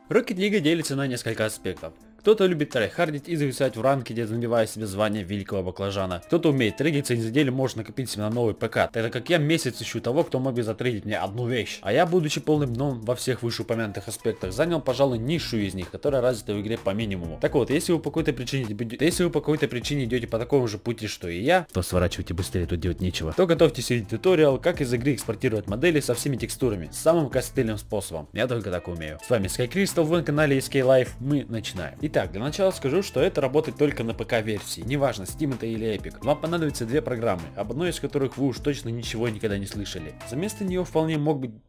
Rocket League делится на несколько аспектов. Кто-то любит трайхардить и зависать в ранкеде, забивая себе звание великого баклажана. Кто-то умеет трейдиться и за неделю может накопить себе на новый ПК, тогда как я месяц ищу того, кто мог бы затрейдить мне одну вещь. А я, будучи полным дном во всех вышеупомянутых аспектах, занял, пожалуй, низшую из них, которая развита в игре по минимуму. Так вот, если вы по какой-то причине идете по такому же пути, что и я, то сворачивайте быстрее, тут делать нечего, то готовьтесь видеть туториал, как из игры экспортировать модели со всеми текстурами, самым костыльным способом. Я только так умею. С вами SkyCrystal, вы на канале SkyLife, мы начинаем. Итак, для начала скажу, что это работает только на ПК-версии, неважно, Steam это или Epic. Вам понадобится две программы, об одной из которых вы уж точно ничего никогда не слышали. Вместо нее вполне мог быть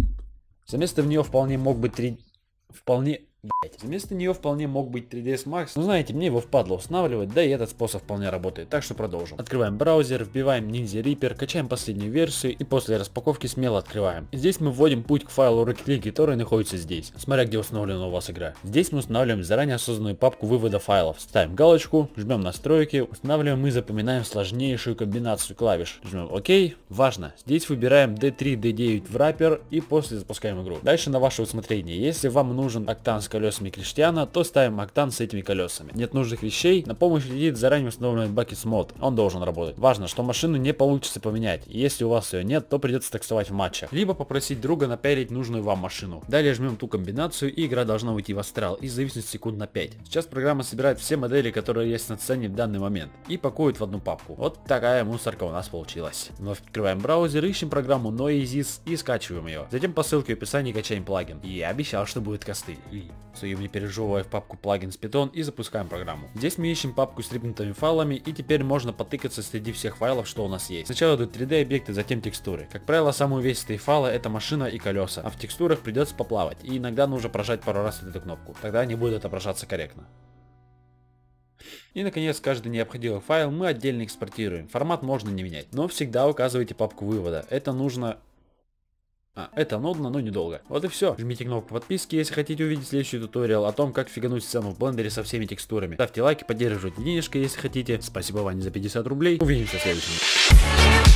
3ds Max, но знаете, мне его впадло устанавливать, да и этот способ вполне работает, так что продолжим. Открываем браузер, вбиваем Ninja Reaper, качаем последнюю версию и после распаковки смело открываем. И здесь мы вводим путь к файлу Rocket League, который находится здесь, смотря где установлена у вас игра. Здесь мы устанавливаем заранее созданную папку вывода файлов, ставим галочку, жмем настройки, устанавливаем и запоминаем сложнейшую комбинацию клавиш. Жмем ОК, важно, здесь выбираем D3, D9 в wrapper и после запускаем игру. Дальше на ваше усмотрение, если вам нужен октан с колесами Криштиана, то ставим октан с этими колесами. Нет нужных вещей, на помощь летит заранее установленный Buckets мод, он должен работать. Важно, что машину не получится поменять, и если у вас ее нет, то придется таксовать в матчах, либо попросить друга напялить нужную вам машину. Далее жмем ту комбинацию и игра должна уйти в астрал, и зависнуть секунд на 5. Сейчас программа собирает все модели, которые есть на сцене в данный момент, и пакует в одну папку. Вот такая мусорка у нас получилась. Вновь открываем браузер, ищем программу Noisys и скачиваем ее. Затем по ссылке в описании качаем плагин. И я обещал, что будет костыль. Суем не пережевывая в папку Plugins Python и запускаем программу. Здесь мы ищем папку с рипнутыми файлами, и теперь можно потыкаться среди всех файлов, что у нас есть. Сначала идут 3D объекты, затем текстуры. Как правило, самые увесистые файлы это машина и колеса, а в текстурах придется поплавать, и иногда нужно прожать пару раз эту кнопку, тогда они будут отображаться корректно. И наконец, каждый необходимый файл мы отдельно экспортируем. Формат можно не менять, но всегда указывайте папку вывода. Это нудно, но недолго. Вот и все. Жмите кнопку подписки, если хотите увидеть следующий туториал о том, как фигануть сцену в блендере со всеми текстурами. Ставьте лайки, поддерживайте денежкой, если хотите. Спасибо Ване за 50 рублей. Увидимся в следующем.